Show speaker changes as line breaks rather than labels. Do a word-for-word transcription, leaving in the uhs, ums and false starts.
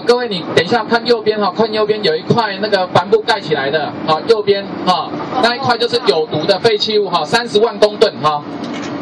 各位你等一下看右边哈，看右边有一块那个帆布盖起来的，好，右边哈那一块就是有毒的废弃物哈，三十万公吨哈。